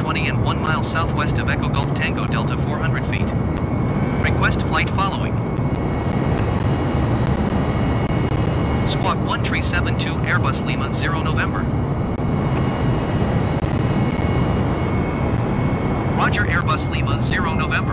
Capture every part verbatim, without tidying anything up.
twenty and one mile southwest of Echo Golf Tango Delta four hundred feet. Request flight following. Squawk one three seven two Airbus Lima zero November. Roger, Airbus Lima zero November.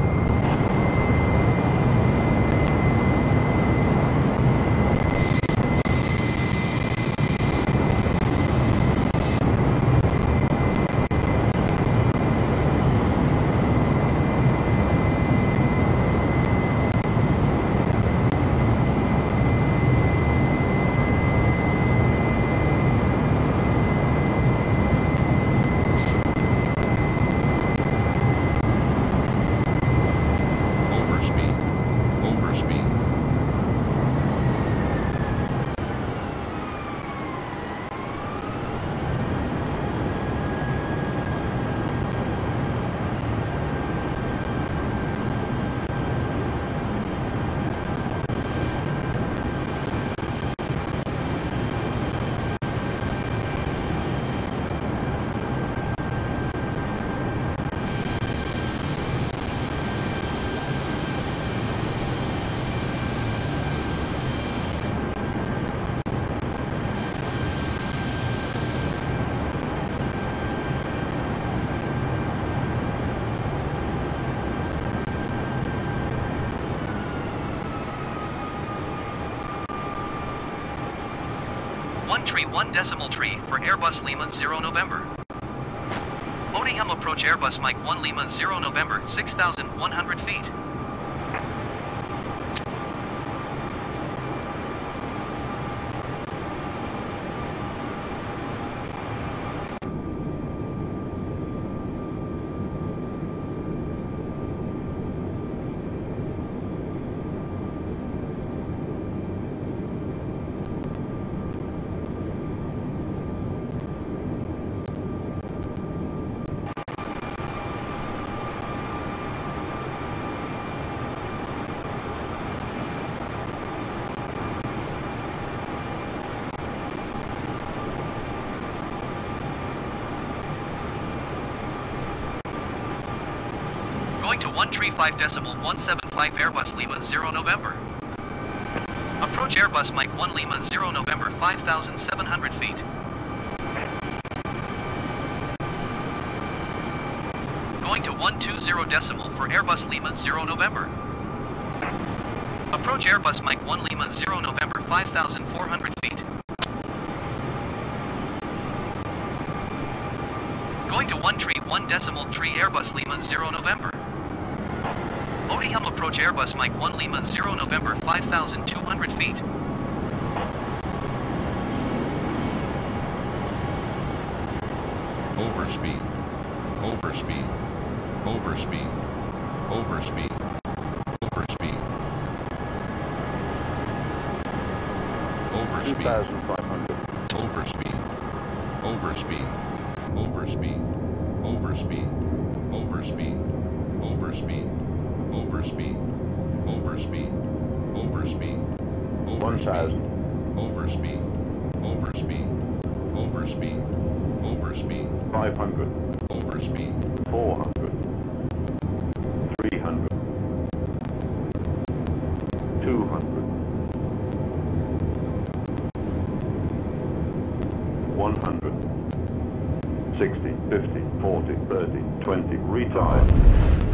one three one decimal three for Airbus Lima zero November. Moniham approach Airbus Mike one Lima zero November, six thousand one hundred feet. Going to one three five decimal one seven five Airbus Lima zero November. Approach Airbus Mike one Lima zero November, five thousand seven hundred feet. Going to one two zero decimal for Airbus Lima zero November. Approach Airbus Mike one Lima zero November, five thousand four hundred feet. Going to one three one decimal three Airbus Lima zero November. Moniham approach Airbus Mike one Lima zero November, five thousand two hundred feet. Overspeed, overspeed, overspeed, overspeed, overspeed, overspeed, two thousand five hundred. overspeed, overspeed, overspeed, overspeed, overspeed, overspeed, overspeed, overspeed, overspeed, one thousand. overspeed, overspeed, overspeed, overspeed, five hundred. overspeed, four hundred. three hundred. two hundred. one hundred. sixty, fifty, forty, thirty, twenty. Retire.